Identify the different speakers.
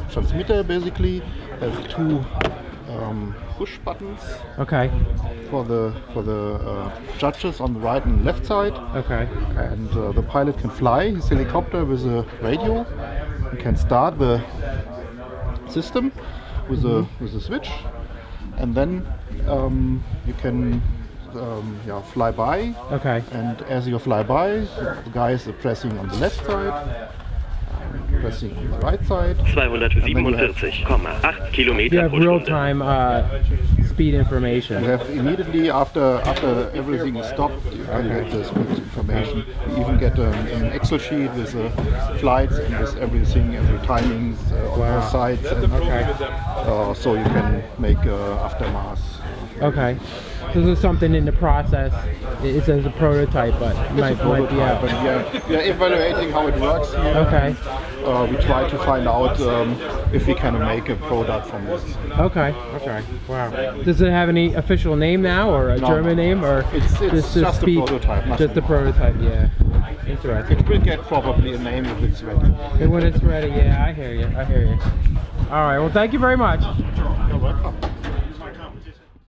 Speaker 1: transmitter basically has two push buttons.
Speaker 2: Okay.
Speaker 1: For the judges on the right and left side.
Speaker 2: Okay.
Speaker 1: And the pilot can fly his helicopter with a radio. He can start the system with a switch, and then you can fly by.
Speaker 2: Okay.
Speaker 1: And as you fly by, the guys are pressing on the left side, pressing on the right side.
Speaker 3: 247,8 Kilometer.
Speaker 2: You have real-time speed information.
Speaker 1: You have immediately after everything is stopped, you can get the speed information. You even get an Excel sheet with the flights and with everything, every timings on both sides. And, so you can make aftermath.
Speaker 2: Okay. So this is something in the process. It says a prototype, but might be out.
Speaker 1: We are evaluating how it works here.
Speaker 2: Okay.
Speaker 1: We try to find out if we can make a product from this.
Speaker 2: Okay. Okay. Wow. Does it have any official name now, or a German name, or
Speaker 1: it's just a prototype?
Speaker 2: Just a prototype. Yeah. Interesting.
Speaker 1: It will get probably a name if it's ready.
Speaker 2: And when it's ready, yeah, I hear you. I hear you. All right. Well, thank you very much.
Speaker 1: You're welcome.